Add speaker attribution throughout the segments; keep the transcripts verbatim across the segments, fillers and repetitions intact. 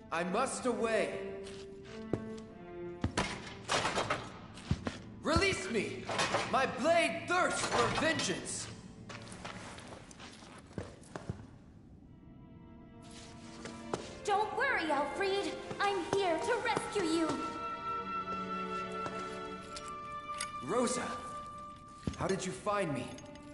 Speaker 1: I must away. Release me! My blade thirsts for vengeance!
Speaker 2: Don't worry, Alfred. I'm here to rescue you.
Speaker 1: Rosa, how did you find me?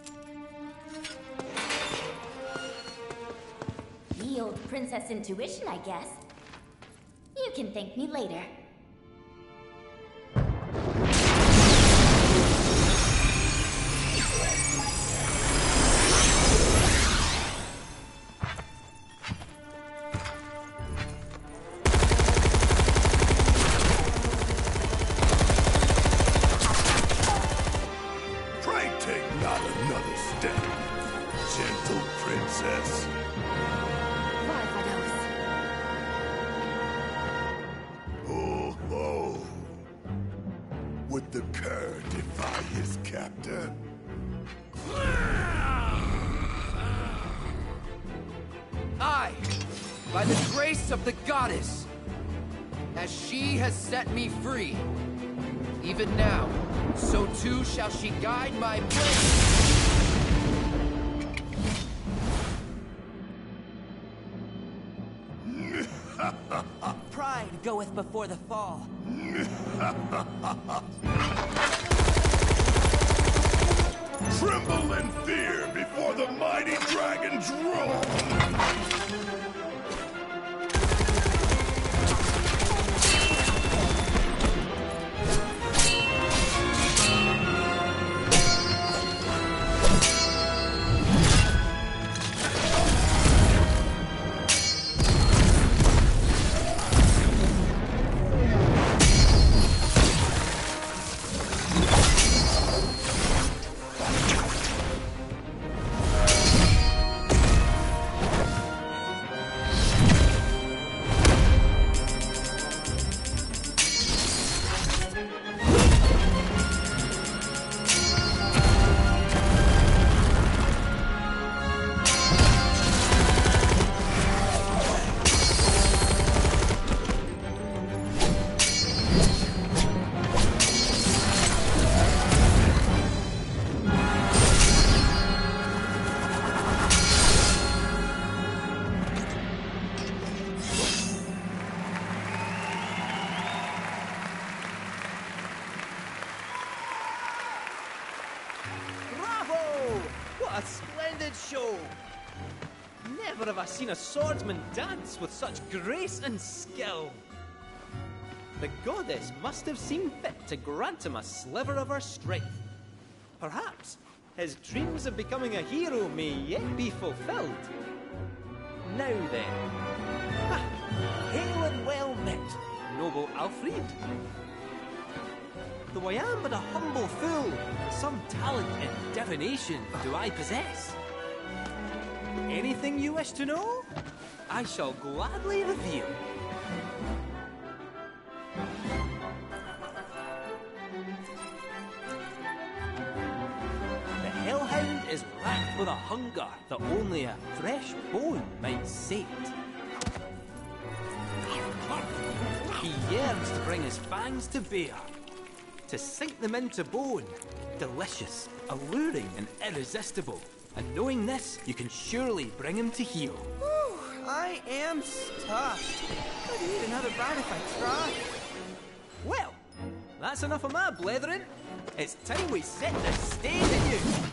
Speaker 2: The old princess intuition, I guess. You can thank me later.
Speaker 3: Pray take not another step, gentle princess.
Speaker 2: Barbados.
Speaker 3: Oh, oh. Would the cur defy his captor?
Speaker 1: I, by the grace of the goddess, as she has set me free, even now, so too shall she guide my blade.
Speaker 4: Pride goeth before the fall.
Speaker 3: Tremble in fear before the mighty dragon's roar!
Speaker 4: What a splendid show! Never have I seen a swordsman dance with such grace and skill. The goddess must have seen fit to grant him a sliver of her strength. Perhaps his dreams of becoming a hero may yet be fulfilled. Now then, ha! Hail and well met, noble Alfred. Though I am but a humble fool, some talent in divination do I possess. Anything you wish to know, I shall gladly reveal. The Hellhound is racked with a hunger that only a fresh bone might sate. He yearns to bring his fangs to bear, to sink them into bone, delicious, alluring, and irresistible. And knowing this, you can surely bring him to heel.
Speaker 5: Whew, I am stuffed. I'd eat another bite if I tried.
Speaker 4: Well, that's enough of my blethering. It's time we set the stage anew.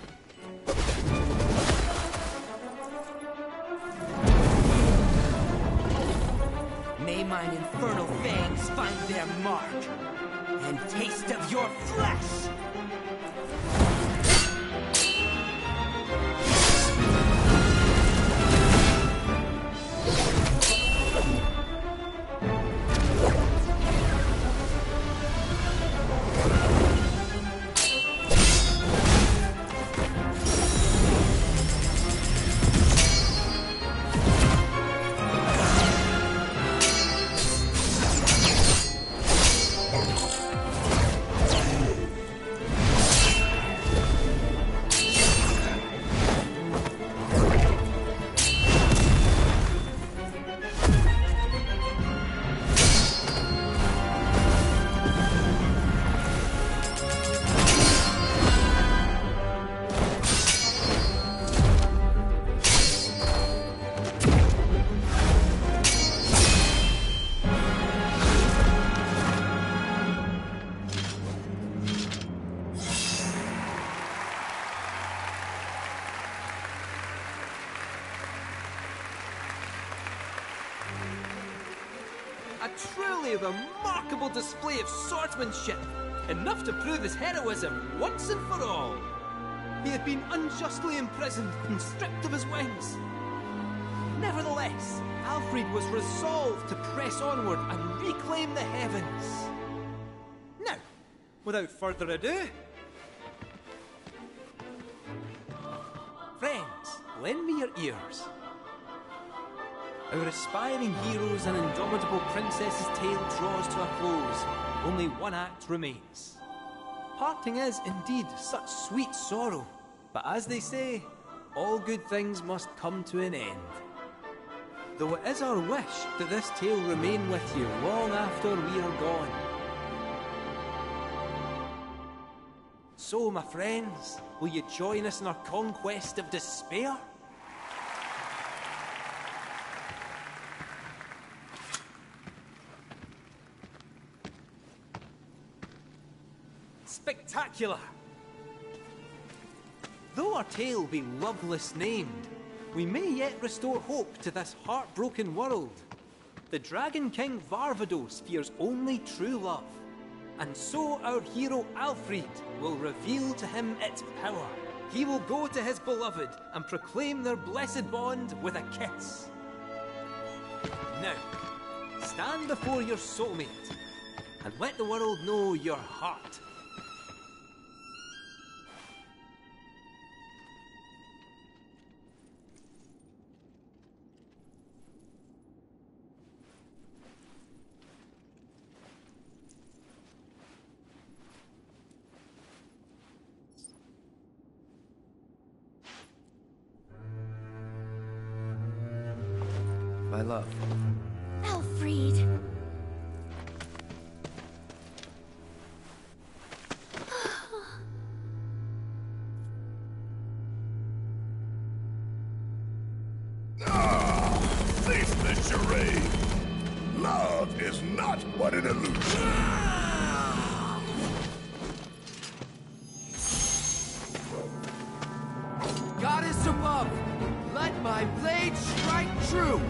Speaker 4: May mine infernal fangs find their mark, and taste of your flesh! truly remarkable display of swordsmanship, enough to prove his heroism once and for all. He had been unjustly imprisoned and stripped of his wings. Nevertheless, Alfred was resolved to press onward and reclaim the heavens. Now, without further ado, friends, lend me your ears. Our aspiring heroes and indomitable princess's tale draws to a close. Only one act remains. Parting is, indeed, such sweet sorrow. But as they say, all good things must come to an end. Though it is our wish that this tale remain with you long after we are gone. So, my friends, will you join us in our conquest of despair? Spectacular! Though our tale be loveless named, we may yet restore hope to this heartbroken world. The Dragon King Varvados fears only true love, and so our hero Alfred will reveal to him its power. He will go to his beloved and proclaim their blessed bond with a kiss. Now, stand before your soulmate and let the world know your heart.
Speaker 1: My love.
Speaker 2: Alfred!
Speaker 3: Ah! Cease the charade! Love is not but an illusion!
Speaker 1: Goddess above, let my blade strike true!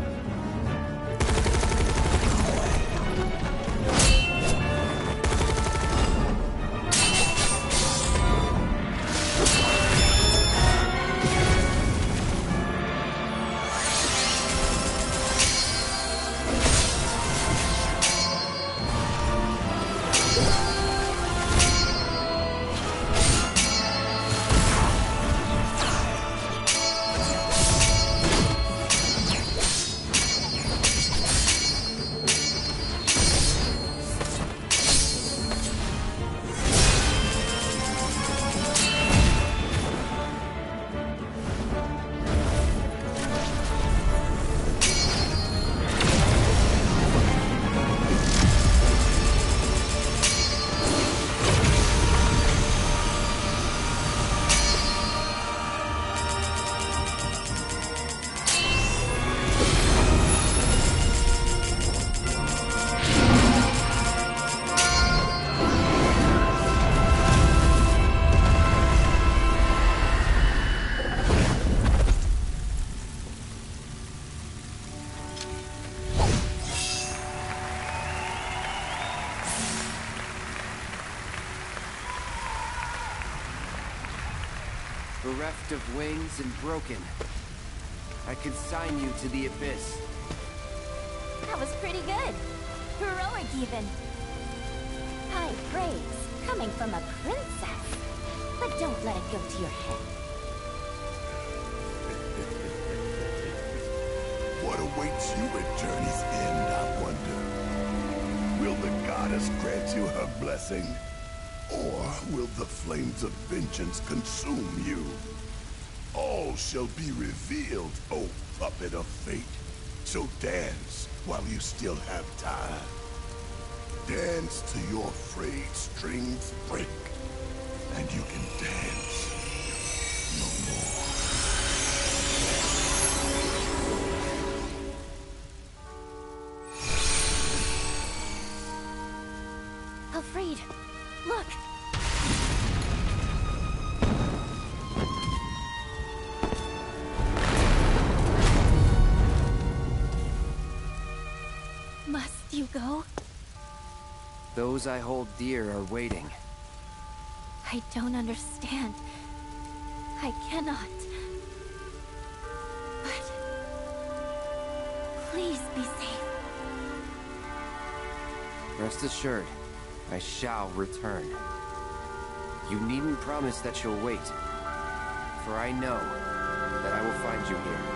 Speaker 1: Bereft of wings and broken, I consign you to the abyss.
Speaker 2: That was pretty good. Heroic, even. High praise, coming from a princess. But don't let it go to your head.
Speaker 3: What awaits you at Journey's End, I wonder? Will the goddess grant you her blessing? Or will the flames of vengeance consume you? All shall be revealed, O puppet of fate. So dance while you still have time. Dance till your frayed strings break, and you can dance no more.
Speaker 2: Alfred, look! Must you go?
Speaker 1: Those I hold dear are waiting.
Speaker 2: I don't understand. I cannot. But... please be safe.
Speaker 1: Rest assured, I shall return. You needn't promise that you'll wait, for I know that I will find you here.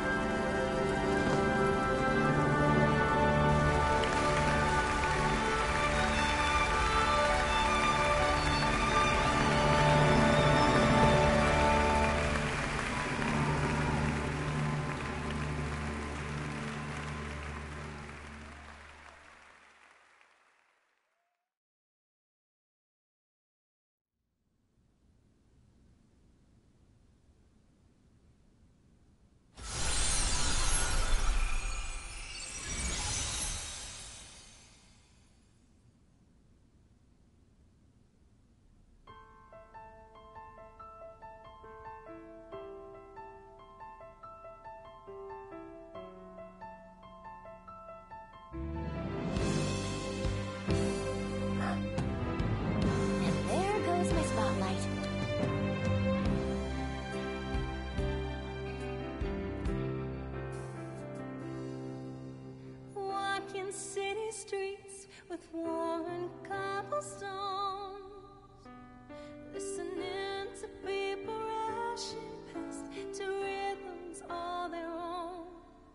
Speaker 6: City streets with worn cobblestones, listening to people rushing past to rhythms all their own.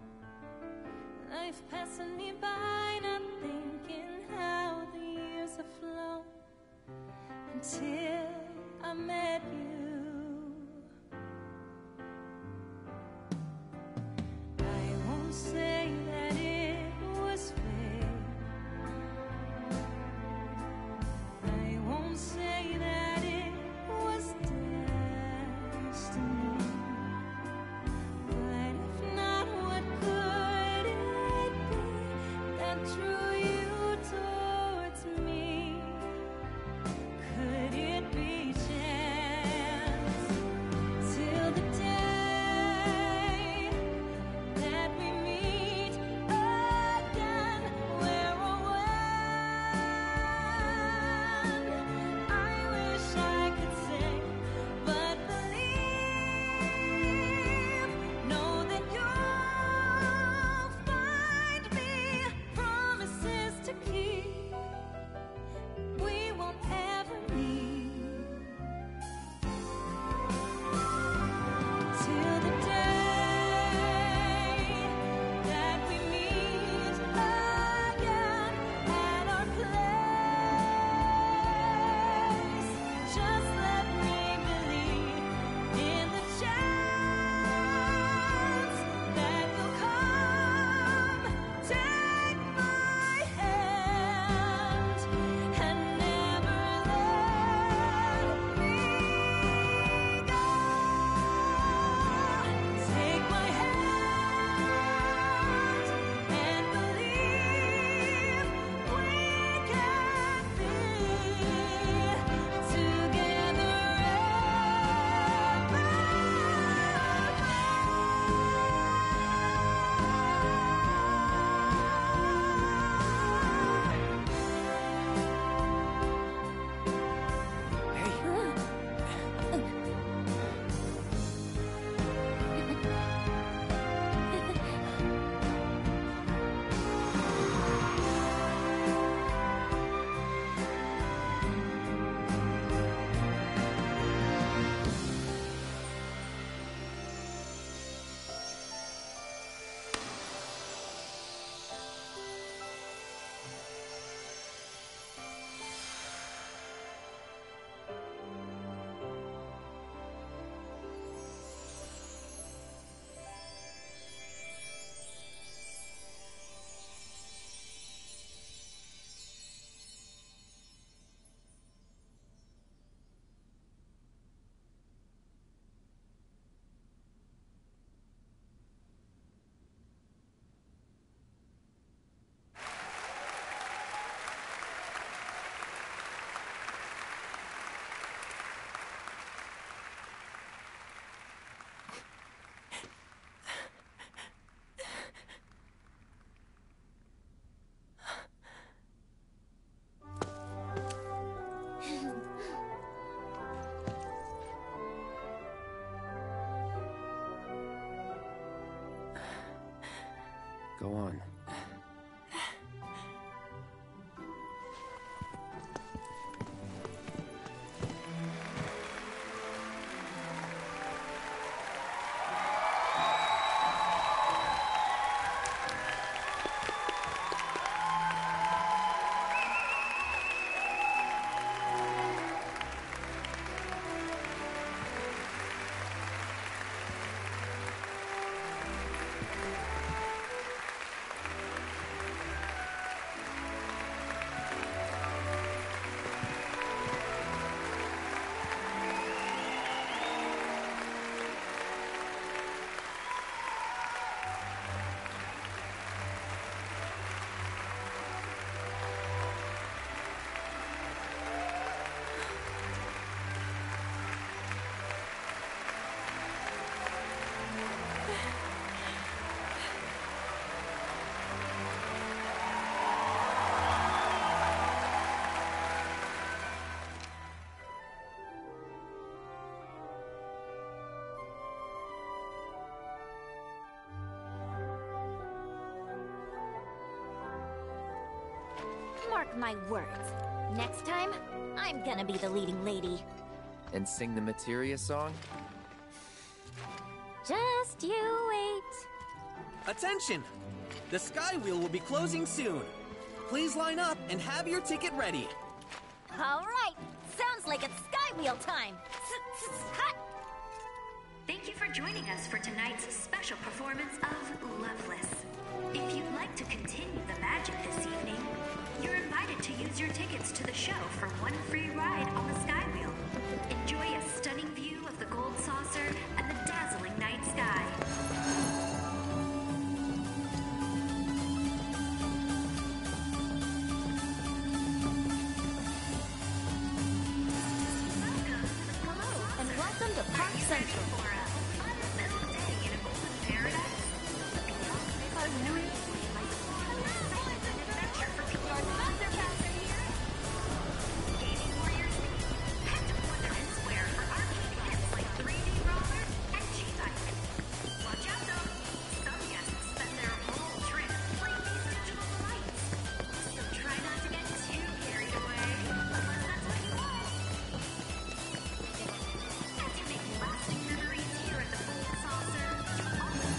Speaker 6: Life passing me by, not thinking how the years have flown until I met you. I won't say that it was fair. I won't say that it was destiny. But if not, what could it be that drew you towards me? Could it be chance? Till the day that we meet
Speaker 1: Go on.
Speaker 2: Mark my words. Next time, I'm gonna be the leading lady.
Speaker 1: And sing the Materia song?
Speaker 2: Just you wait.
Speaker 5: Attention! The Sky Wheel will be closing soon. Please line up and have your ticket ready.
Speaker 2: All right. Sounds like it's Sky Wheel time. Hot.
Speaker 7: Thank you for joining us for tonight's special performance of Loveless. If you'd like to continue the magic this evening, you're invited to use your tickets to the show for one free ride on the Sky Wheel. Enjoy a stunning view of the gold saucer and the dazzling night sky.
Speaker 2: Hello, and welcome to Park Central.
Speaker 7: For a fun-filled day in a golden paradise? Adventure for people. Gaming warriors, head to Wonderland Square for arcade hits like three D rollers and G-Bike. Watch out though, some guests spend their whole trip playing these digital delights. So try not to get too carried away, unless that's what you want. As you make lasting memories here at the Gold Saucer, you'll always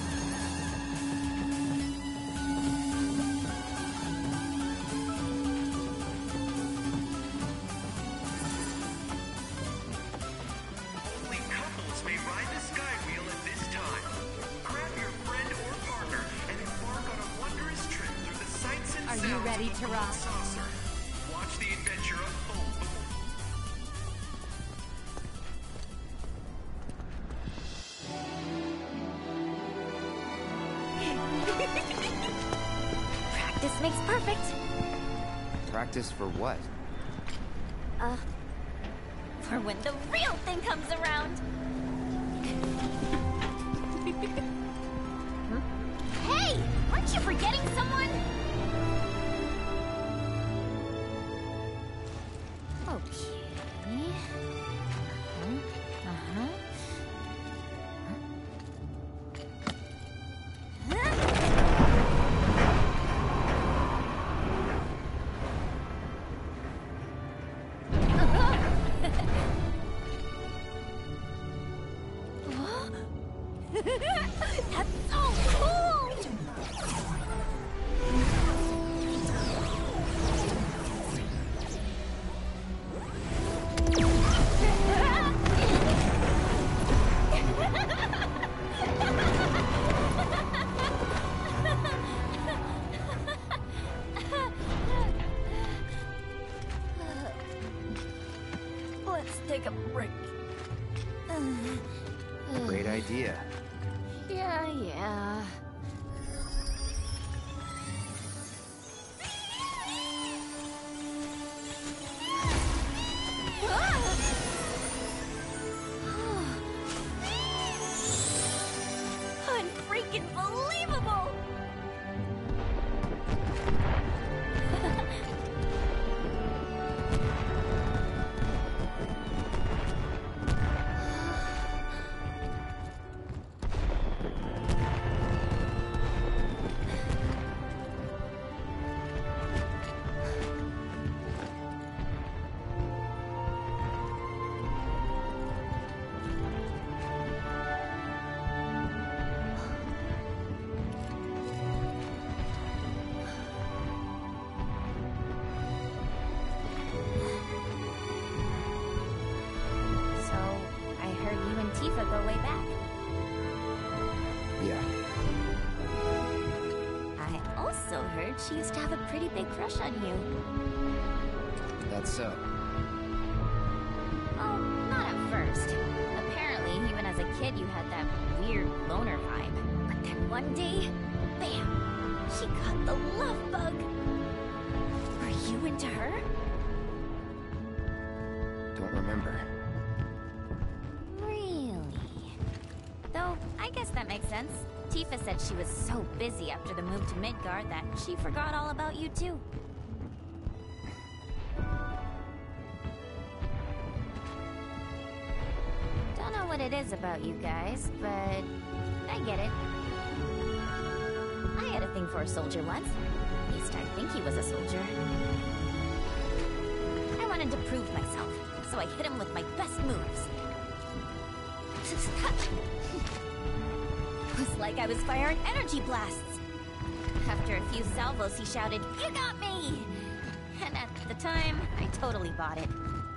Speaker 8: Only couples may ride the Sky Wheel at this time. Grab your friend or partner and embark on a wondrous trip through the sights and
Speaker 2: Are
Speaker 8: sounds
Speaker 2: you ready
Speaker 8: of the
Speaker 2: to
Speaker 8: Gold
Speaker 2: rock?
Speaker 8: Saucer. Watch the adventure unfold before
Speaker 2: Practice makes perfect.
Speaker 1: Practice for what?
Speaker 2: Uh, for when the real thing comes around. Hmm? Hey, aren't you forgetting someone? Okay. Uh-huh. Uh-huh. That's so cool! Let's take a break.
Speaker 1: Great idea.
Speaker 2: Yeah, yeah. Unfreaking believable! also go way back.
Speaker 1: Yeah.
Speaker 2: I also heard she used to have a pretty big crush on you.
Speaker 1: That's so.
Speaker 2: Oh, not at first. Apparently, even as a kid, you had that weird loner vibe. But then one day, bam! She got the love bug! Were you into her?
Speaker 1: Don't remember.
Speaker 2: Really? Though, I guess that makes sense. Tifa said she was so busy after the move to Midgard that she forgot all about you too. Don't know what it is about you guys, but I get it. I had a thing for a soldier once. At least I think he was a soldier. I wanted to prove myself, so I hit him with my best moves. It was like I was firing energy blasts. After a few salvos, he shouted, "You got me!" And at the time, I totally bought it.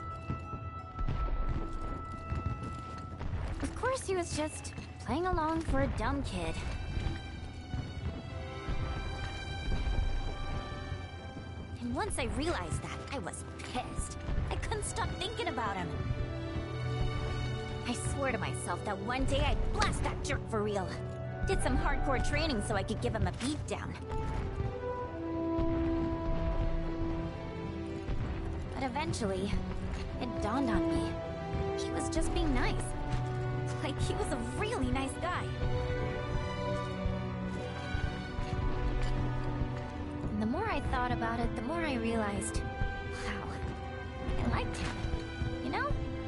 Speaker 2: Of course, he was just playing along for a dumb kid. And once I realized that, I was pissed. I couldn't stop thinking about him. I swore to myself that one day I'd blast that jerk for real. Did some hardcore training so I could give him a beatdown. But eventually, it dawned on me. He was just being nice. Like, he was a really nice guy. And the more I thought about it, the more I realized, wow, I liked him. You know?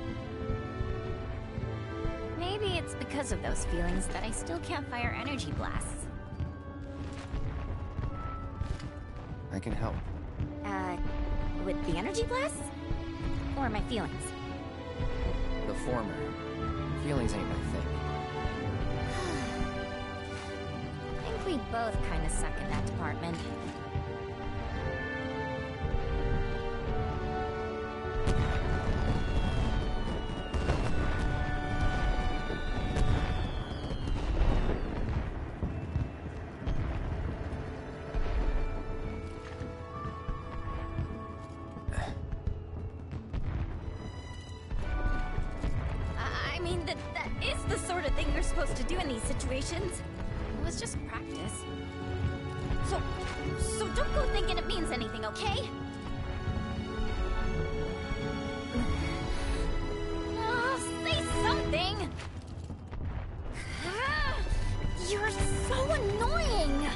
Speaker 2: Maybe it's because of those feelings that I still can't fire energy blasts.
Speaker 1: I can help.
Speaker 2: Uh, with the energy blasts? Or my feelings?
Speaker 1: The former. Feelings ain't my thing.
Speaker 2: I think we both kind of suck in that department. I mean, that, that is the sort of thing you're supposed to do in these situations. It was just practice. So, so don't go thinking it means anything, okay? Oh, say something! You're so annoying!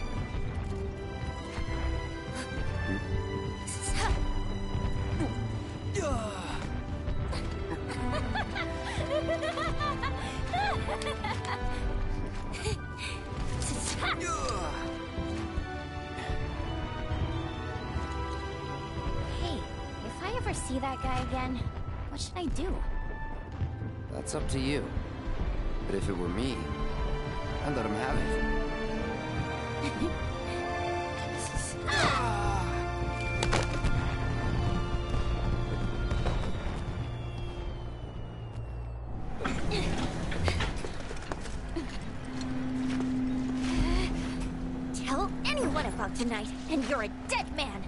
Speaker 2: Hey, if I ever see that guy again, what should I do?
Speaker 1: That's up to you. But if it were me, I'd let him have it.
Speaker 2: Tell anyone about tonight, and you're a dead man!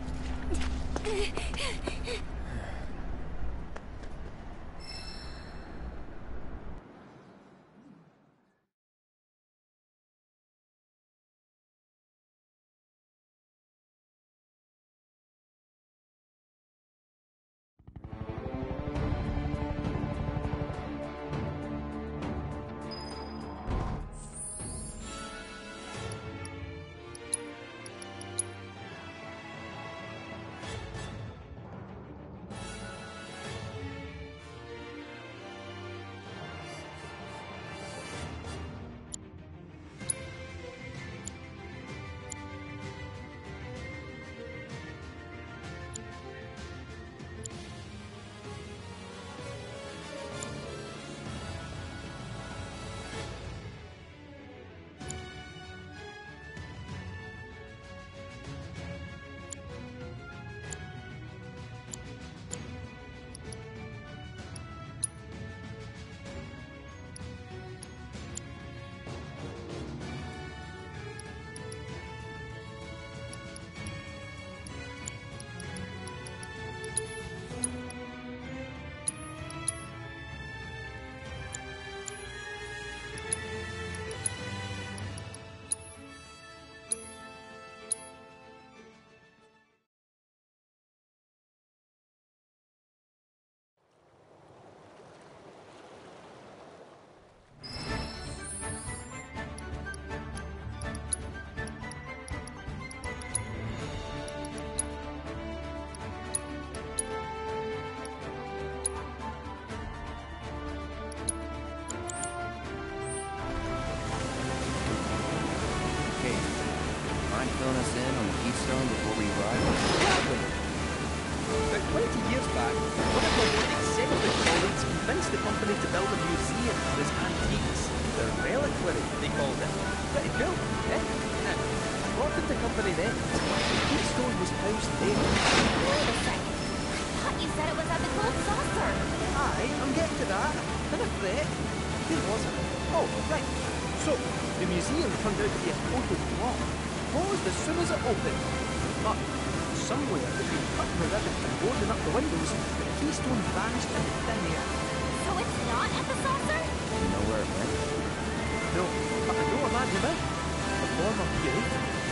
Speaker 1: fill us in on the keystone before we arrive?
Speaker 4: Gladly. About twenty years back, one of the more eccentric colleagues convinced the company to build a museum for his antiques. The reliquary, they called it. Pretty cool, eh? Now, according to company records, the keystone was housed there.
Speaker 2: Wait a second. I thought you said it was at the gold saucer.
Speaker 4: Aye, I'm getting to that. Been a threat. Where was it? Oh, right. So, the museum turned out to be a total flop. Closed as soon as it opened. But somewhere between cutting the ribbon and boarding up the windows, the keystone vanished into thin air.
Speaker 2: So it's not at the saucer?
Speaker 1: You know where it went?
Speaker 4: No, but I know a man who did. A former P A.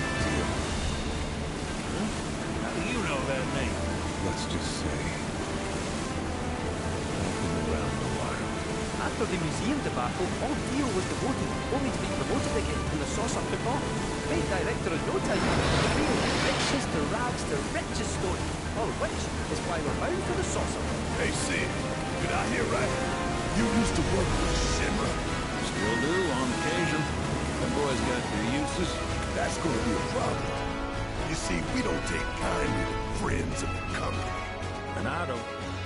Speaker 9: How do you know that name?
Speaker 3: Let's just say, I've been around a while.
Speaker 4: After the museum debacle, all Dio was devoted, only to be promoted again when the saucer took off. Great director in no time. The real riches to rags to richest story. All of which is why we're bound for the saucer.
Speaker 3: Hey, Sid, did I hear right? You used to work with Shimmer?
Speaker 9: Still do, on occasion. That boy's got their uses.
Speaker 3: That's gonna be a problem. You see, we don't take kindly to friends of the company.
Speaker 9: And I don't.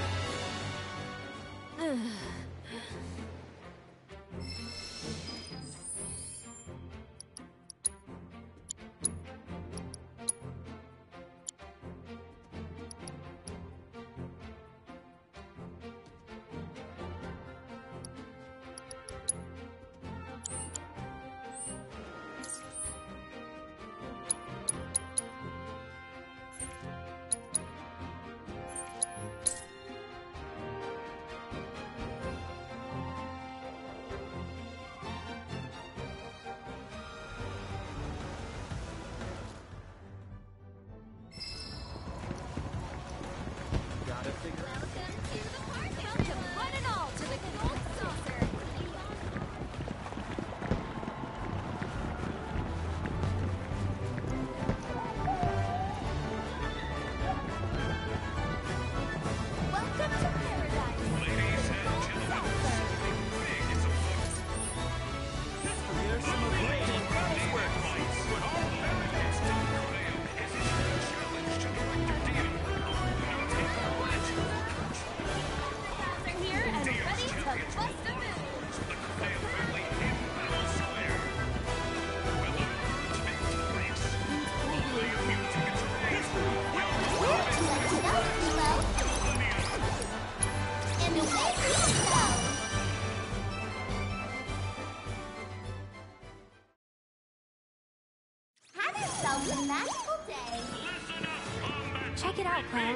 Speaker 2: Check it out, Cloud.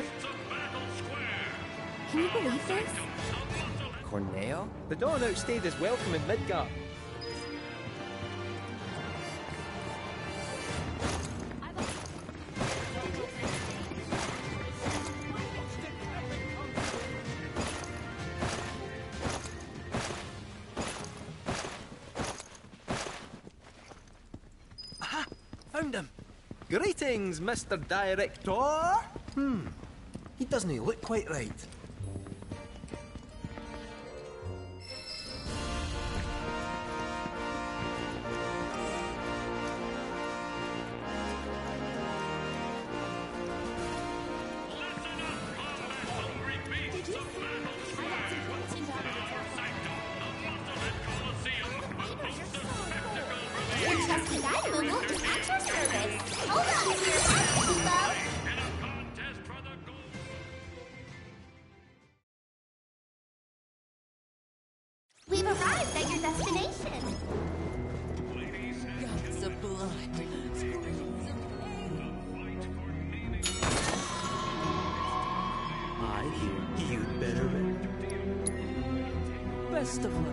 Speaker 2: Can you believe this?
Speaker 1: Corneo?
Speaker 4: The Dawn outstayed his welcome in Midgard. Aha! Found him! Greetings, Mister Director! Hmm, he doesn't look quite right.
Speaker 2: We've arrived at your destination.
Speaker 6: Gods of blood.
Speaker 4: I hear you'd better ready. Best of luck.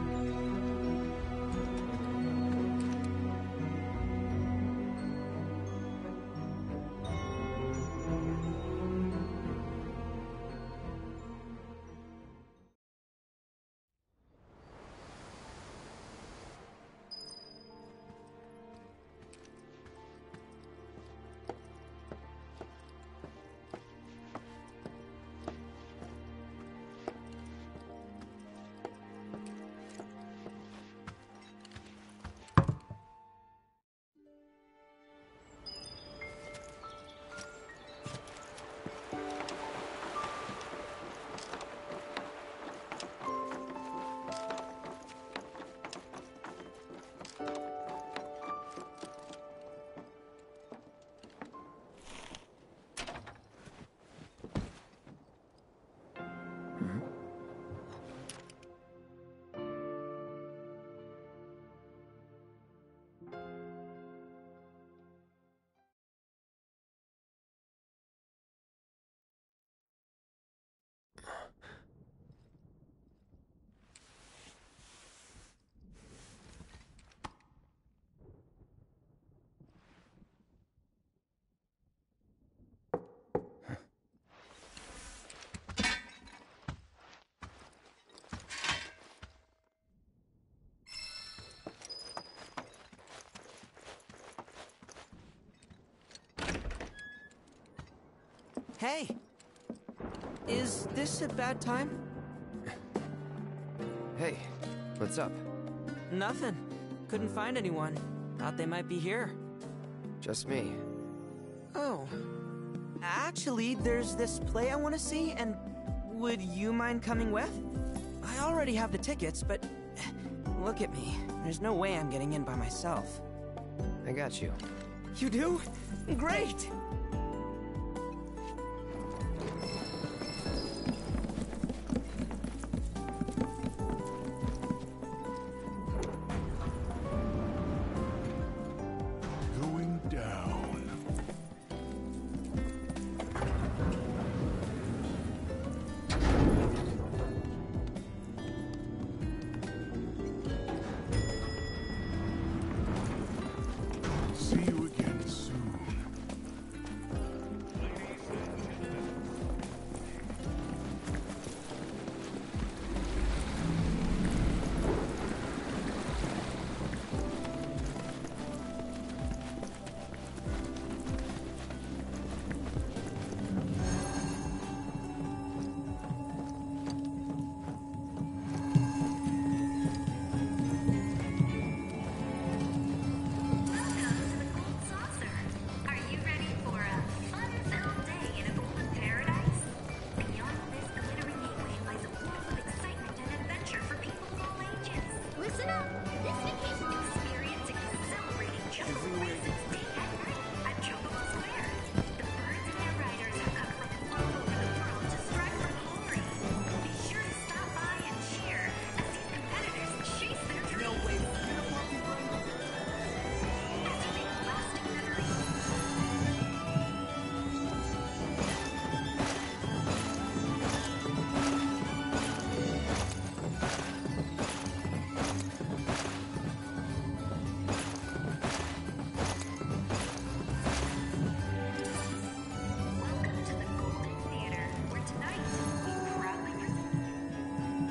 Speaker 10: Hey! Is this a bad time?
Speaker 1: Hey, what's up?
Speaker 10: Nothing. Couldn't find anyone. Thought they might be here.
Speaker 1: Just me.
Speaker 10: Oh. Actually, there's this play I want to see, and would you mind coming with? I already have the tickets, but look at me. There's no way I'm getting in by myself.
Speaker 1: I got you.
Speaker 10: You do? Great!
Speaker 3: Going down. See you again soon.
Speaker 7: Are you ready for a fun-filled day in a golden paradise? Beyond this glittering gateway lies a world of excitement and adventure for people of all ages.
Speaker 2: Listen up! This vacation
Speaker 7: Experience exhilarating jungle races day and night at Chocobo Square. The birds and their riders have come from all over the world to strive for glory. Be sure to stop by and cheer as these competitors chase their dreams. No way. As you make lasting memories. Welcome to the Golden Theater, where tonight we proudly present.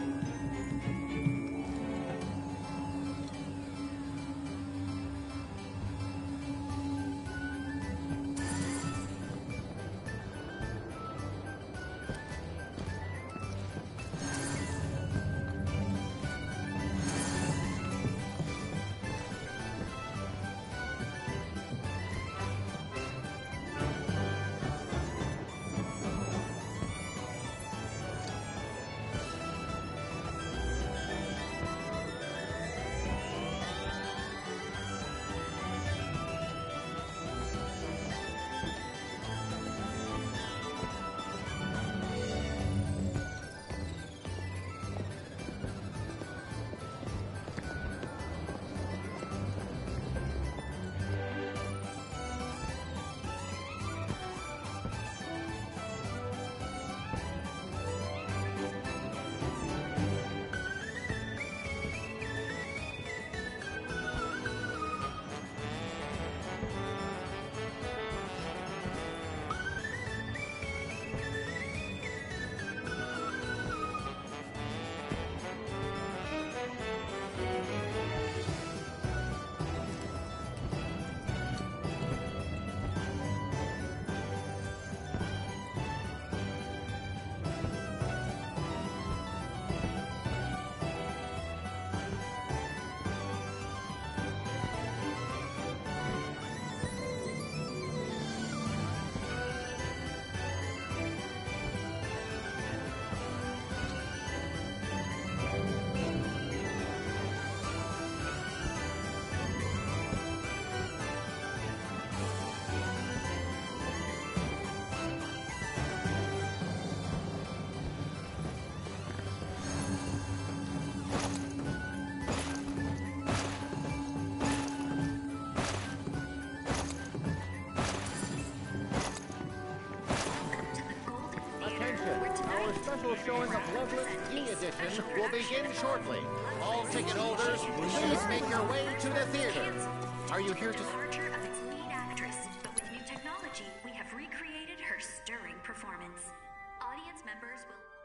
Speaker 11: special showing of Loveless E Edition will begin shortly. All ticket holders, please make your way to the theater. Are you here to...
Speaker 7: Departure of its lead actress, but with new technology, we have recreated her stirring performance. Audience members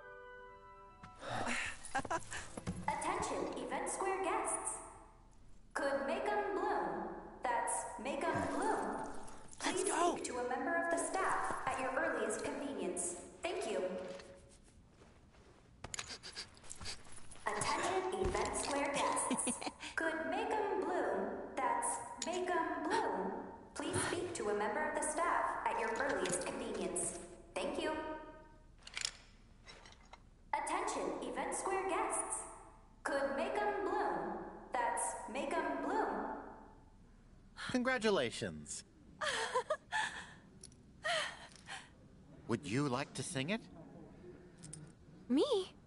Speaker 7: will...
Speaker 12: Attention, Event Square guests. Could make 'em bloom. That's make 'em bloom. Please
Speaker 10: Let's go.
Speaker 12: speak to a member of the staff at your earliest convenience.
Speaker 11: Congratulations. Would you like to sing it?
Speaker 2: Me?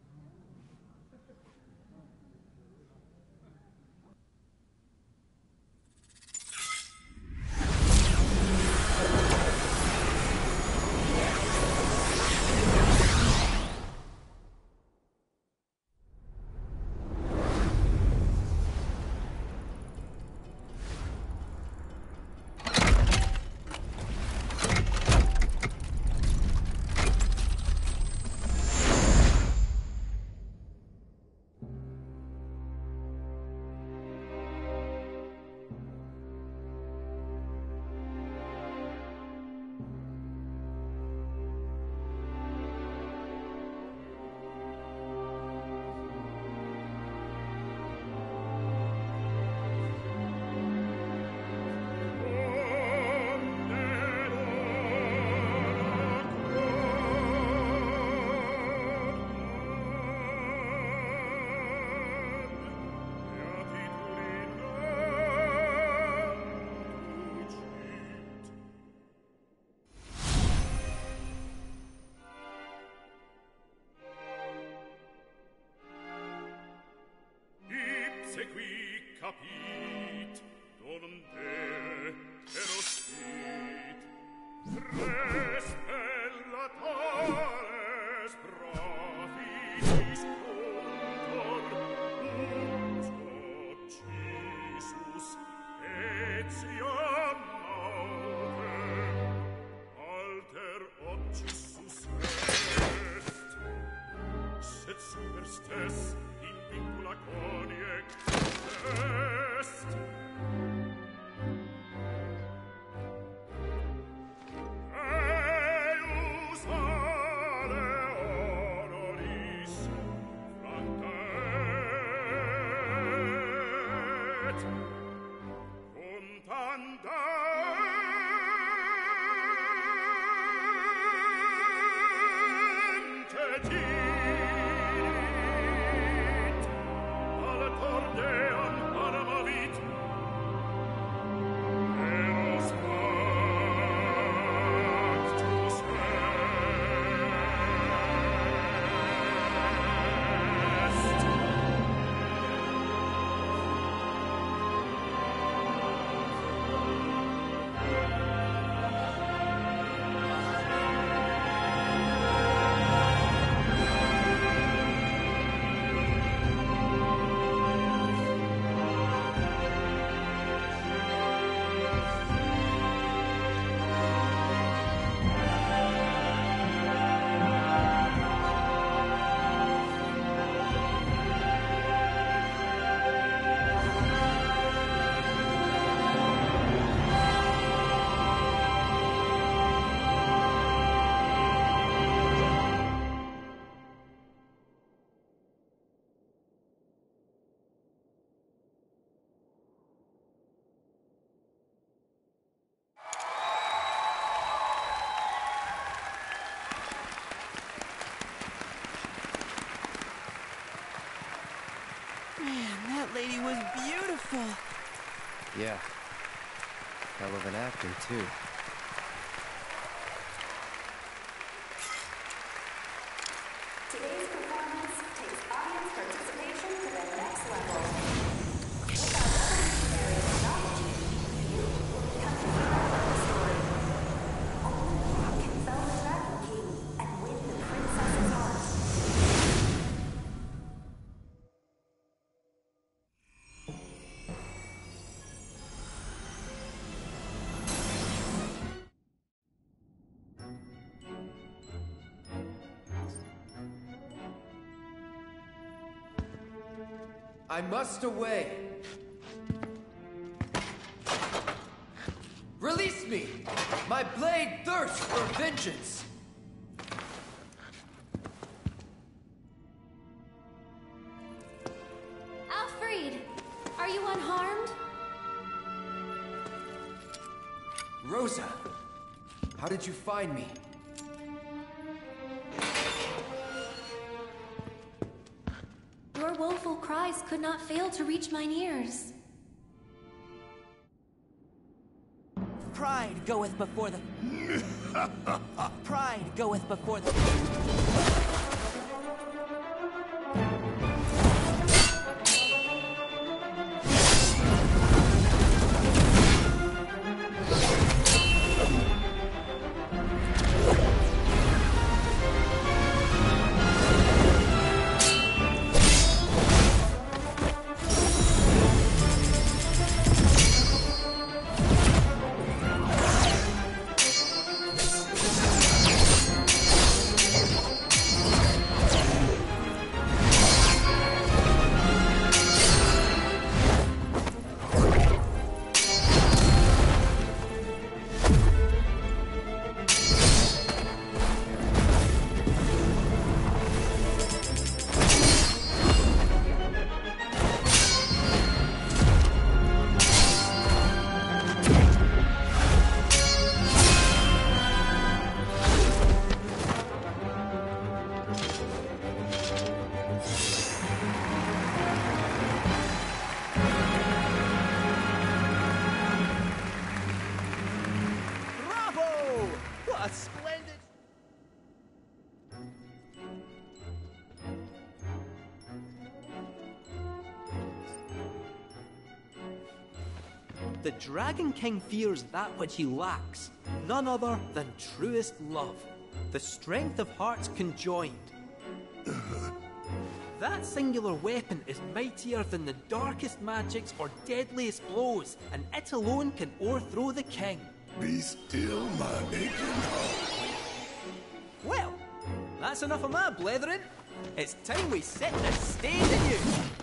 Speaker 13: capit, donum te, erosit, res bella tales profitis contor, uns occisus, etiam naude, alter occisus est, sed superstes in vincula coniec est. Eius ale honoris flancet, cum tandante dit, altor Deum anamavit, eros pactus est.
Speaker 10: Man, that lady was beautiful.
Speaker 1: Yeah. Hell of an actor, too.
Speaker 12: Today's performance takes audience participation to the next level. With our revolutionary technology, you will become the hero of the story. Only you can fell the Dragon King and win the princess's heart.
Speaker 1: I must away. Release me! My blade thirsts for vengeance!
Speaker 2: Alfred! Are you unharmed?
Speaker 1: Rosa! How did you find me?
Speaker 2: Your woeful cries could not fail to reach mine ears.
Speaker 10: Pride goeth before the... Pride goeth before the...
Speaker 4: A splendid... The Dragon King fears that which he lacks, none other than truest love, the strength of hearts conjoined. That singular weapon is mightier than the darkest magics or deadliest blows, and it alone can o'erthrow the king.
Speaker 3: Be still, my aching heart.
Speaker 4: Well, that's enough of my blethering. It's time we set the stage anew.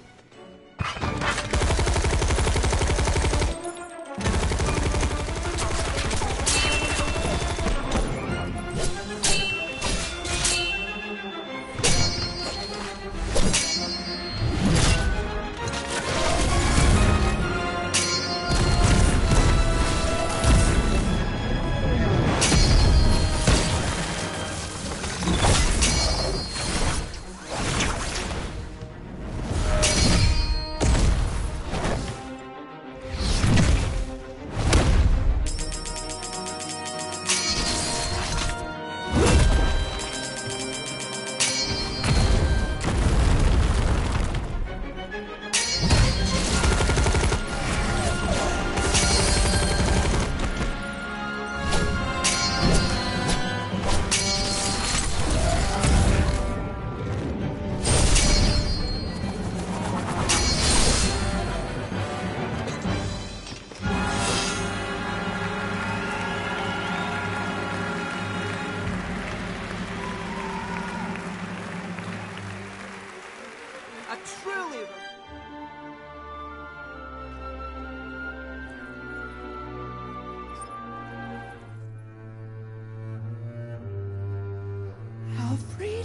Speaker 10: Alfred?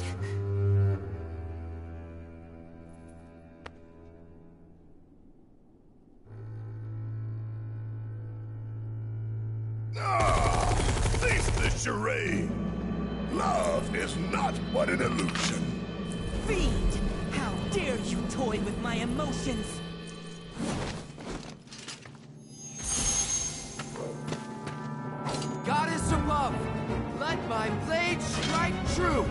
Speaker 3: Ah! Cease the charade! Love is not but an illusion.
Speaker 10: Fiend! How dare you toy with my emotions!
Speaker 1: Goddess above, let my blade strike true!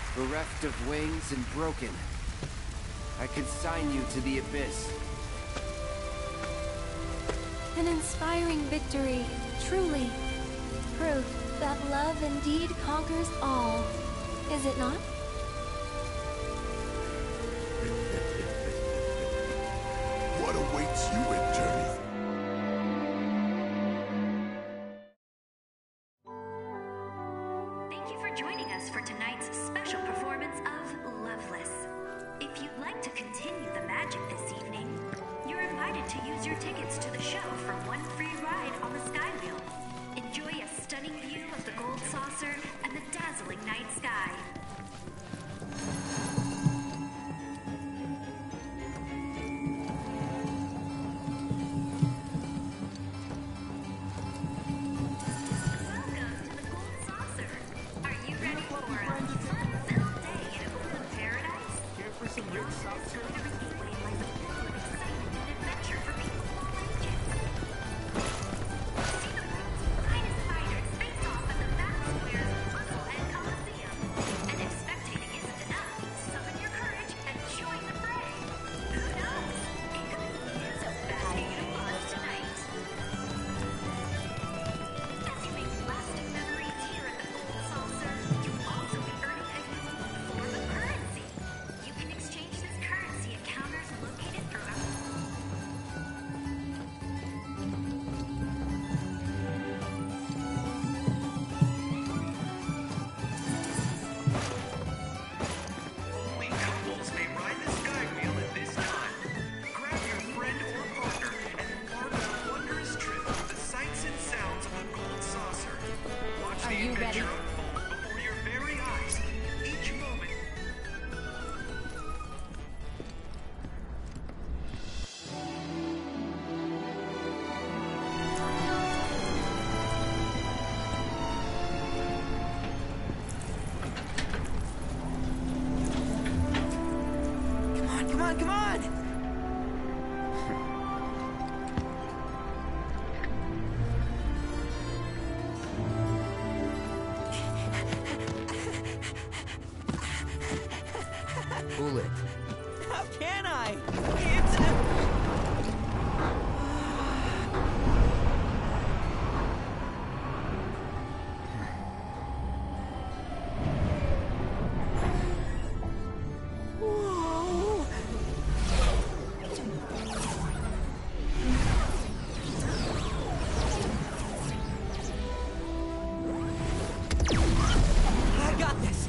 Speaker 1: bereft of wings and broken, I consign you to the abyss.
Speaker 6: An inspiring victory, truly. Proof that love indeed conquers all, is it not?
Speaker 3: What awaits you in Journey?
Speaker 7: Thank you for joining us for tonight's special performance of Loveless. If you'd like to continue the magic this evening, you're invited to use your tickets to the show for one free ride on the Skywheel. Enjoy a stunning view of the gold saucer and the dazzling night sky. Welcome to the gold saucer. Are you ready for a fun-filled day in a golden paradise?
Speaker 13: Care for some rich saucer?
Speaker 7: Every gateway lies full of excitement and adventure for people of all ages. See the world's finest fighters face off at the battle squares of Muscle and Coliseum. And if spectating isn't enough, summon your courage and join the fray. Who knows? It could be so fascinating and fun tonight. As you make lasting memories here at the Gold Saucer, you'll also be earning a unique form of currency. You can exchange this currency at counters located throughout.
Speaker 8: Only couples may ride the Skywheel at this time. Grab your friend or partner and embark on a wondrous trip through the sights and sounds of the Gold Saucer. Watch
Speaker 2: Are
Speaker 8: the
Speaker 2: you
Speaker 8: adventure
Speaker 2: ready?
Speaker 8: unfold before your very eyes. Each moment.
Speaker 10: Come on, come on, come on!
Speaker 1: Pull it.
Speaker 10: How can I? It's... Whoa! I got this.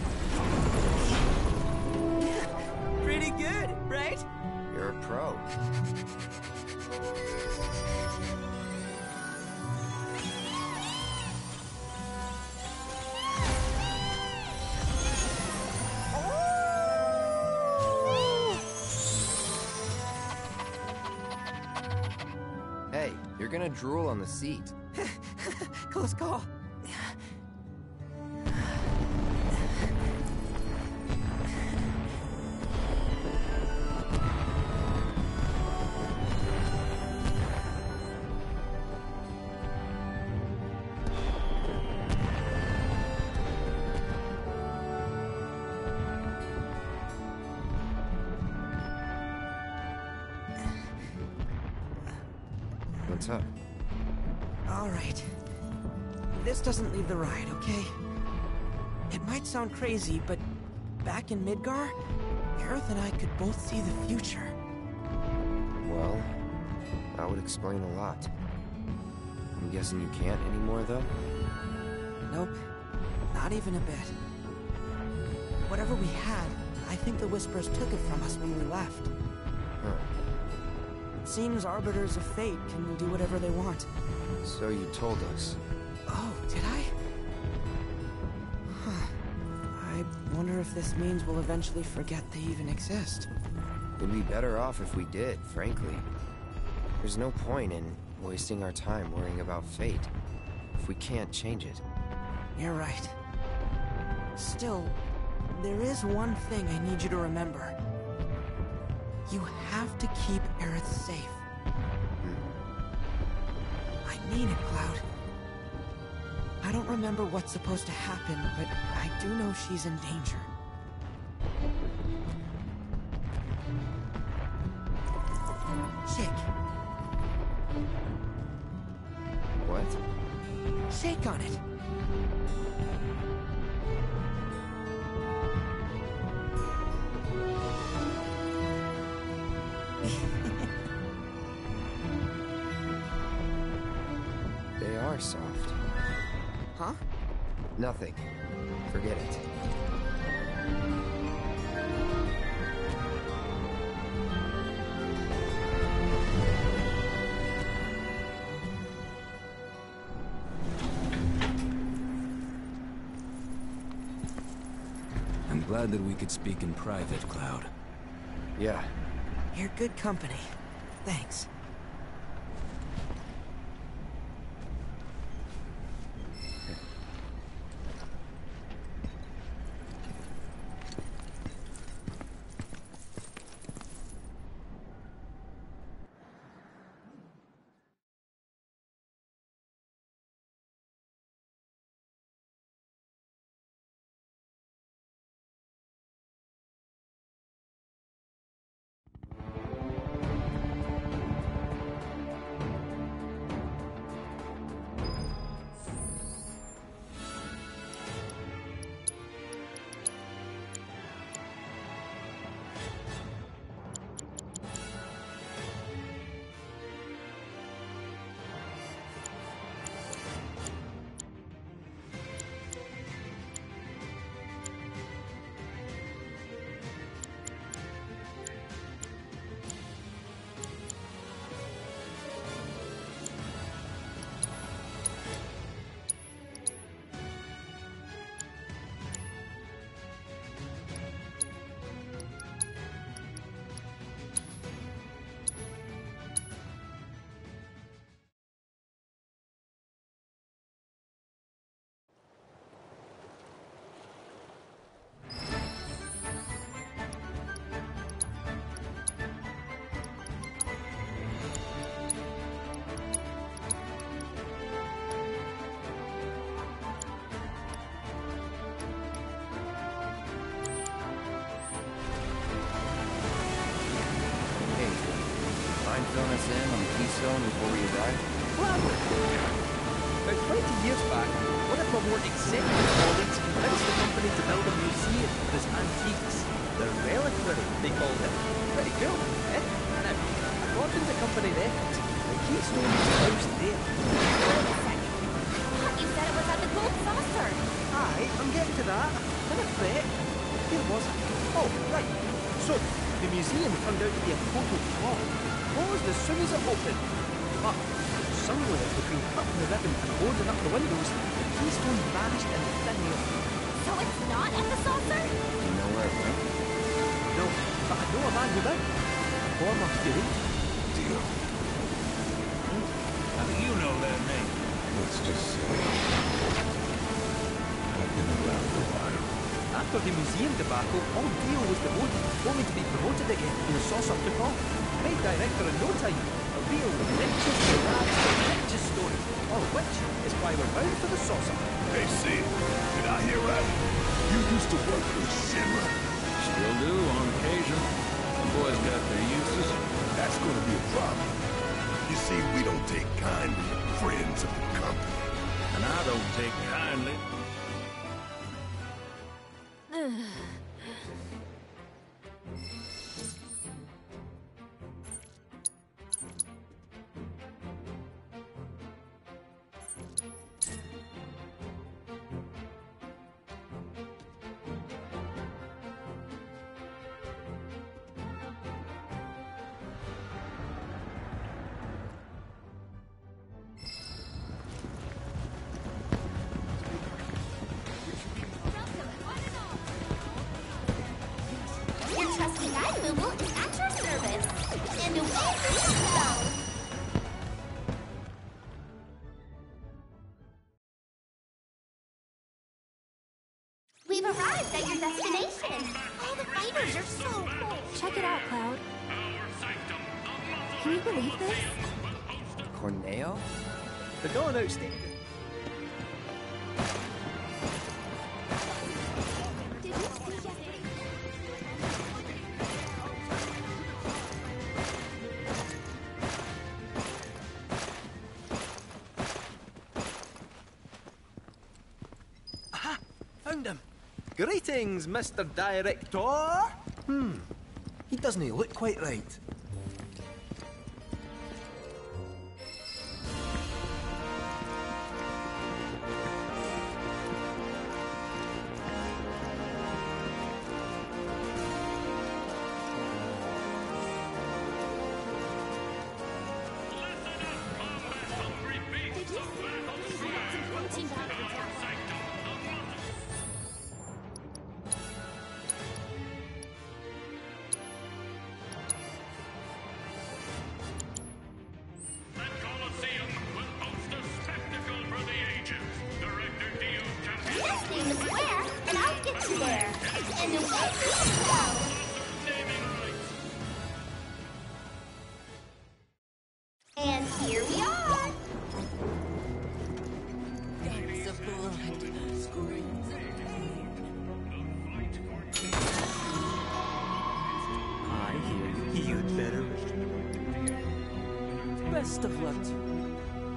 Speaker 10: Pretty good, right?
Speaker 1: You're a pro. Hey, you're gonna drool on the seat.
Speaker 10: Close call.
Speaker 1: What's up?
Speaker 10: All right. This doesn't leave the ride, okay? It might sound crazy, but back in Midgar, Aerith and I could both see the future.
Speaker 1: Well, that would explain a lot. I'm guessing you can't anymore, though?
Speaker 10: Nope. Not even a bit. Whatever we had, I think the Whispers took it from us when we left.
Speaker 1: Huh.
Speaker 10: It seems Arbiters of Fate can do whatever they want.
Speaker 1: So you told us.
Speaker 10: Oh, did I? Huh. I wonder if this means we'll eventually forget they even exist.
Speaker 1: We'd be better off if we did, frankly. There's no point in wasting our time worrying about fate if we can't change it.
Speaker 10: You're right. Still, there is one thing I need you to remember. You have to keep Aerith safe. I need it, Cloud. I don't remember what's supposed to happen, but I do know she's in danger. shake on it.
Speaker 1: They are soft.
Speaker 10: Huh?
Speaker 1: Nothing. Forget it.
Speaker 14: I'm glad that we could speak in private, Cloud.
Speaker 1: Yeah.
Speaker 10: You're good company. Thanks.
Speaker 1: Fill us in on the keystone before we arrive?
Speaker 4: Gladly. About twenty years back, one of my more executive colleagues convinced the company to build a museum of his antiques. The reliquary, they called it. Pretty cool, eh? Now, according to company records, the keystone is housed there.
Speaker 2: Wait a second. I thought you said it was at the gold saucer.
Speaker 4: Aye, I'm getting to that. In effect, here was it. Oh, right. So, the museum turned out to be a total flop. Closed as soon as it opened. But somewhere between cutting the ribbon and boarding up the windows, the keystone vanished in thin air.
Speaker 2: So it's not at the saucer?
Speaker 1: You know where it went?
Speaker 4: No, but I know a man who did. Former curate.
Speaker 3: Deal.
Speaker 9: How do you know their name?
Speaker 3: Let's just say I've been around a while.
Speaker 4: After the museum debacle, all Dio was demoted, only to be promoted again when the saucer took off. Made director in no time. A real riches to rags to riches story. All of which is why we're bound for the saucer.
Speaker 3: Hey, Sid, did I hear right? You used to work with Shinra?
Speaker 9: Still do, on occasion. The boys got their uses.
Speaker 3: That's gonna be a problem. You see, we don't take kindly to friends of the company.
Speaker 9: And I don't take kindly.
Speaker 2: Your trusty guide Moogle is at your service. And away we go! We've arrived at your destination. Oh, the fighters are so cool.
Speaker 6: Check it out, Cloud. Can you believe this?
Speaker 1: Corneo?
Speaker 4: The going out state.
Speaker 2: Did you see yesterday?
Speaker 4: Found him. Greetings, Mister Director. Hmm. He doesn't look quite right.
Speaker 2: And here we are!
Speaker 6: Gangs of blood, screams of pain.
Speaker 4: I hear you. You'd better. Best of luck to you.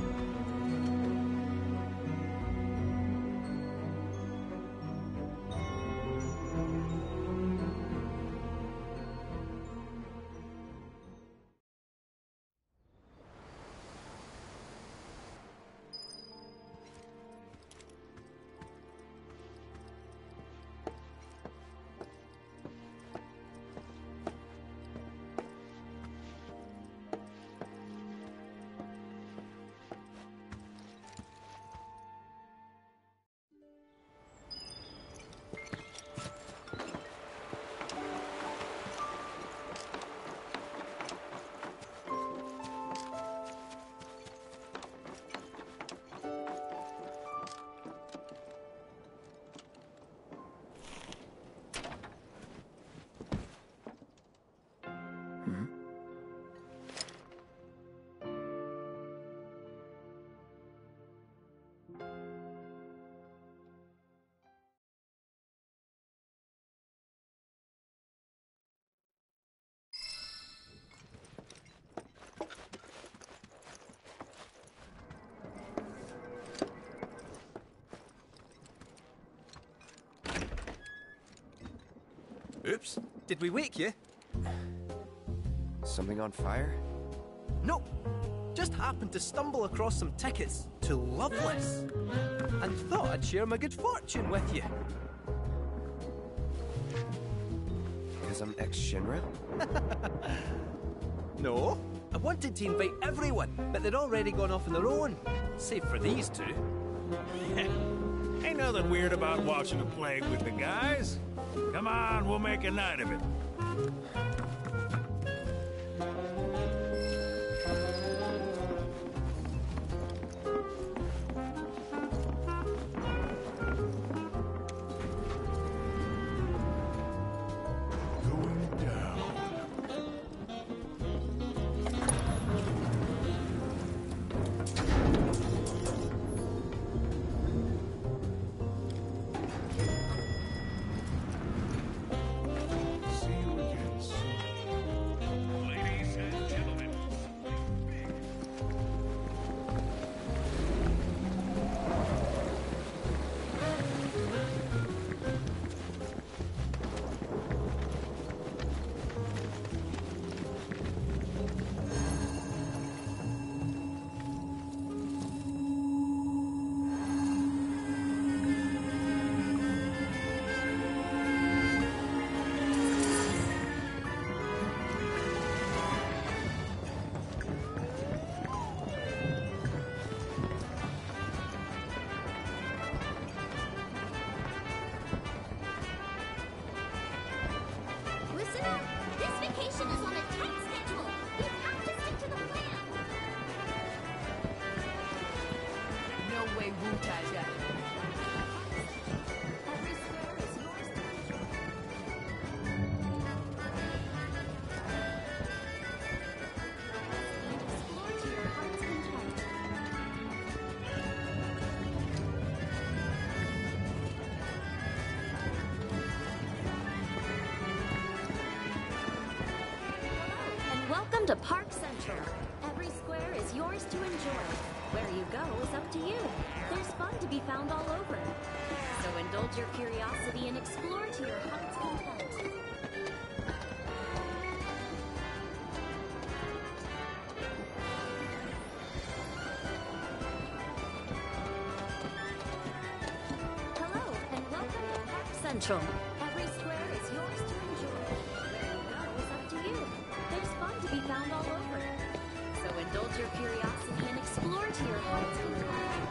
Speaker 4: Oops. Did we wake you?
Speaker 1: Something on fire?
Speaker 4: Nope. Just happened to stumble across some tickets to Loveless. And thought I'd share my good fortune with you.
Speaker 1: Because I'm ex-Shinra?
Speaker 4: No. I wanted to invite everyone, but they'd already gone off on their own. Save for these two.
Speaker 13: Ain't nothing weird about watching a play with the guys. Come on, we'll make a night of it.
Speaker 3: Going down. See you again soon.
Speaker 8: Ladies and gentlemen,
Speaker 2: Listen up! This vacation is on a tight schedule! We have to stick to the plan!
Speaker 6: No way Wu ties that.
Speaker 2: Every square is yours to enjoy. Explore to your heart's content. And welcome to Park Central. Every square is yours to enjoy. Where you go is up to you. There's fun to be found all over. So indulge Indulge your curiosity and explore to your heart's content. Hello, and welcome to Park Central. Every square is yours to enjoy. Where you go is up to you. There's fun to be found all over. So indulge your curiosity and explore to your heart's content.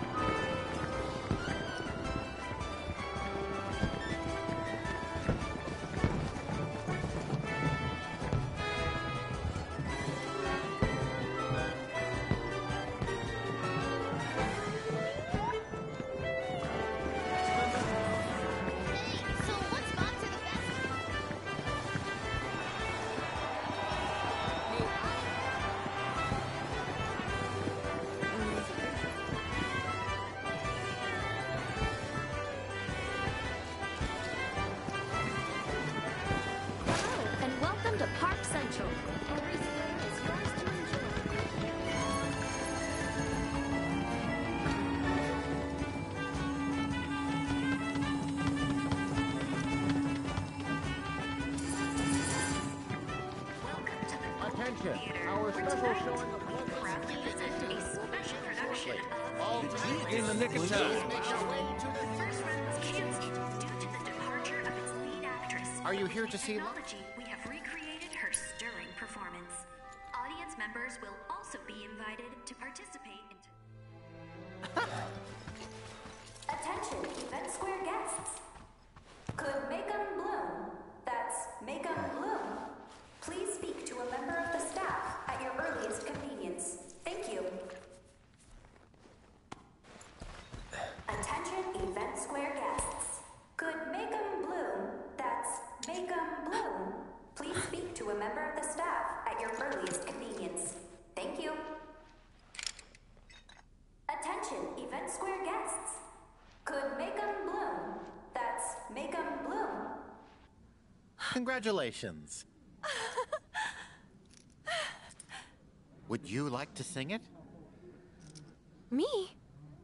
Speaker 2: To Park Central. Every square is yours to enjoy.
Speaker 11: Attention! Our special showing of
Speaker 7: A special production of
Speaker 11: all
Speaker 13: In the nick of time.
Speaker 11: make your way to the
Speaker 7: first run was canceled due to the departure of its lead actress.
Speaker 11: Are you here to see
Speaker 7: Technology, we have recreated her stirring performance. Audience members will also be invited to participate in.
Speaker 12: Attention, Event Square guests. Could make 'em bloom, that's make 'em bloom, please speak to a member of the staff at your earliest convenience. Thank you. Attention, Event Square guests. Could make 'em bloom, that's make 'em bloom, please speak to a member of the staff at your earliest convenience. Thank you. Attention, Event Square guests. Could make 'em bloom, that's make 'em bloom.
Speaker 11: Congratulations. Would you like to sing it?
Speaker 2: Me?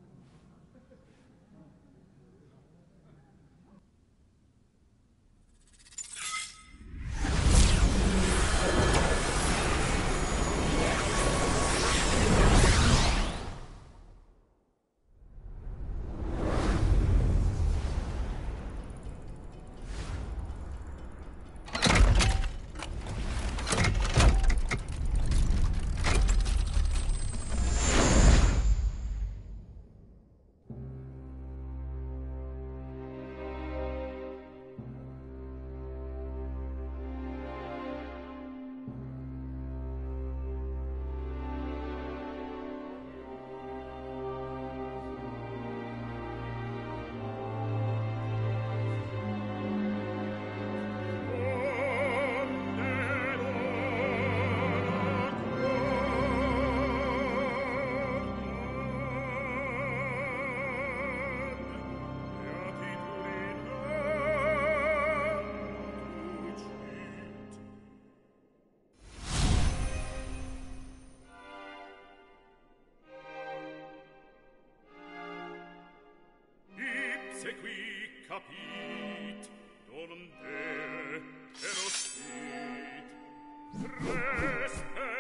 Speaker 15: Se qui capit, donde erosit, res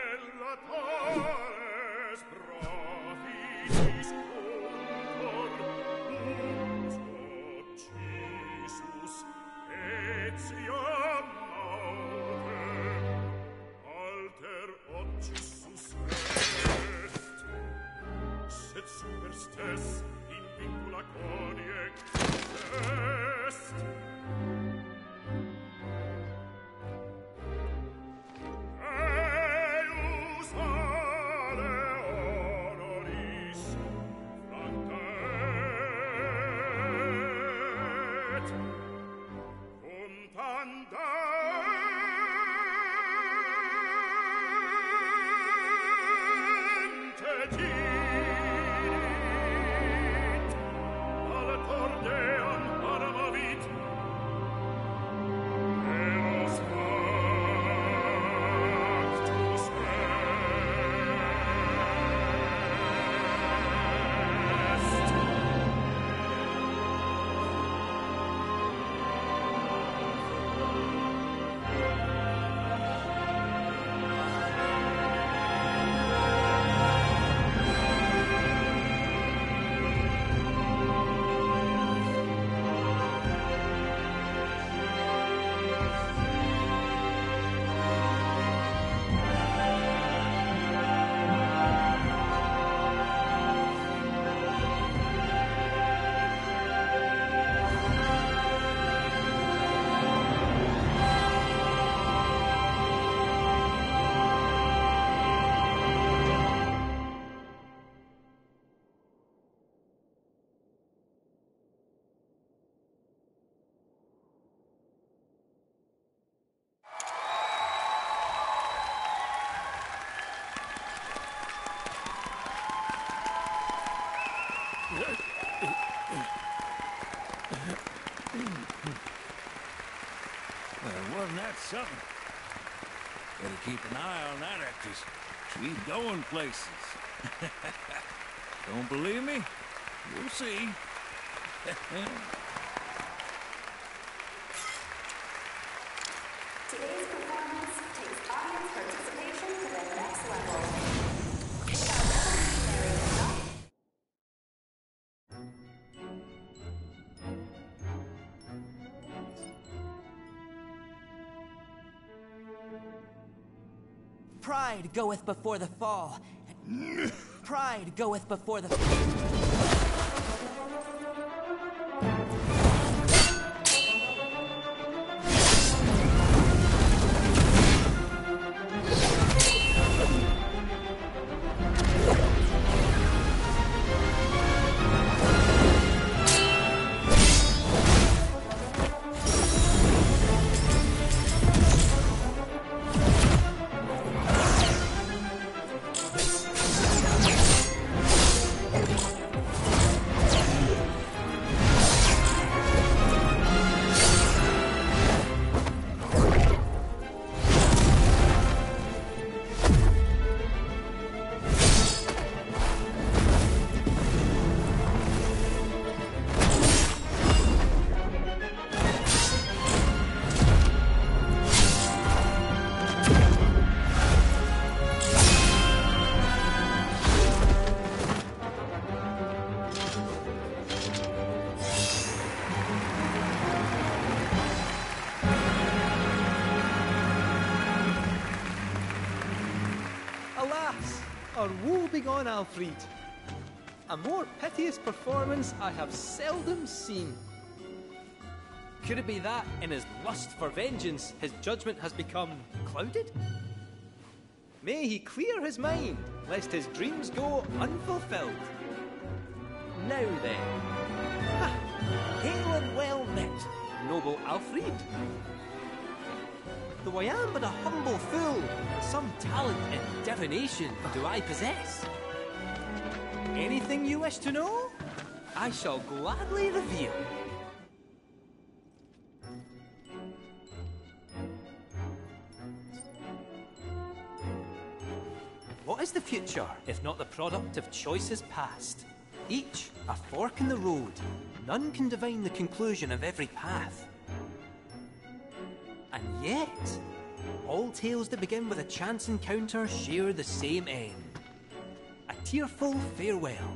Speaker 15: pellatores bravitis contor, uns occisus, etiam nautem, alter occisus est, sed superstes in vincula coniec est. Eius
Speaker 13: Well, wasn't that something? Better keep an eye on that actress. She's going places. Don't believe me? You'll see.
Speaker 12: Today's performance takes audience participation to the next level. With our revolutionary design.
Speaker 10: Pride goeth before the fall. Pride goeth before the...
Speaker 4: Alas, our woe-begone Alfred. A more piteous performance I have seldom seen. Could it be that, in his lust for vengeance, his judgment has become clouded? May he clear his mind, lest his dreams go unfulfilled. Now then, ha! Hail and well met, noble Alfred. Though I am but a humble fool, some talent in divination do I possess. Anything you wish to know, I shall gladly reveal. What is the future, if not the product of choices past? Each a fork in the road, none can divine the conclusion of every path. And yet, all tales that begin with a chance encounter share the same end. A tearful farewell.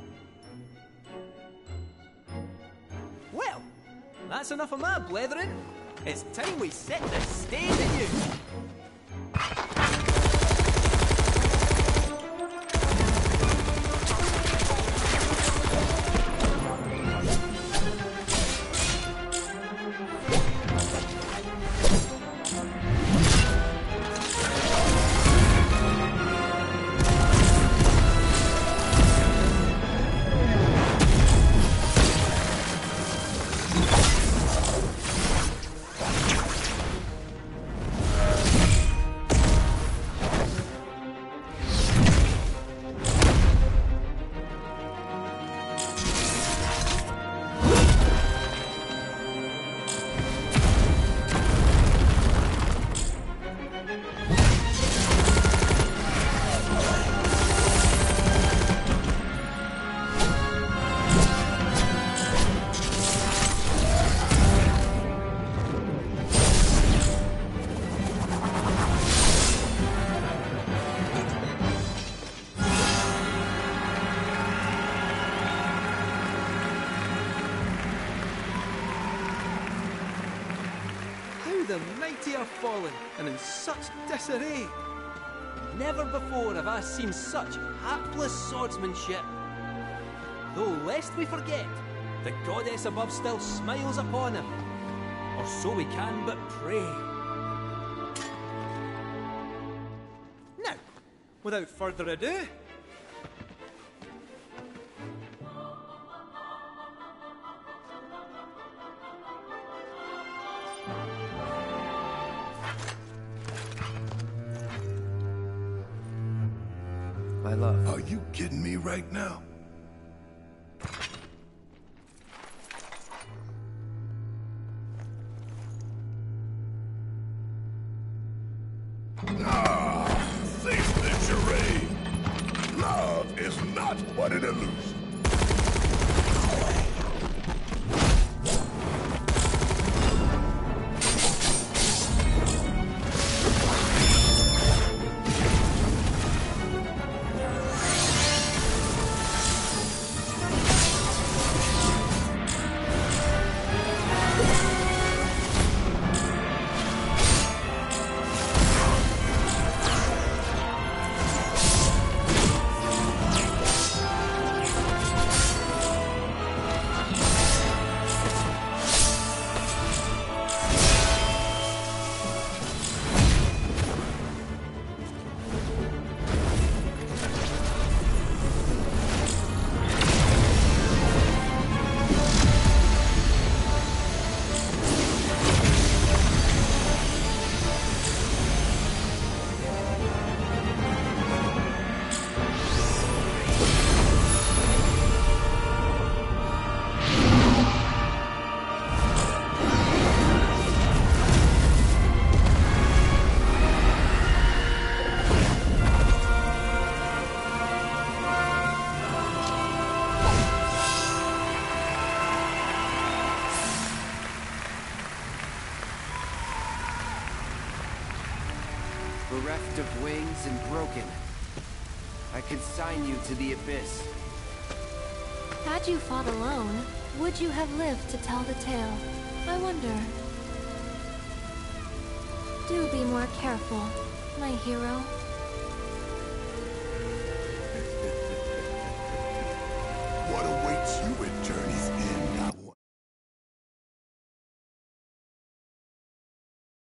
Speaker 4: Well, that's enough of my blethering. It's time we set the stage anew. The mighty are fallen, and in such disarray. Never before have I seen such hapless swordsmanship. Though, lest we forget, the goddess above still smiles upon him, or so we can but pray. Now, without further ado,
Speaker 1: my love.
Speaker 3: Are you kidding me right now? is not but an illusion.
Speaker 1: Bereft of wings and broken, I consign you to the abyss.
Speaker 6: Had you fought alone, would you have lived to tell the tale? I wonder. Do be more careful, my hero.
Speaker 3: What awaits you in Journey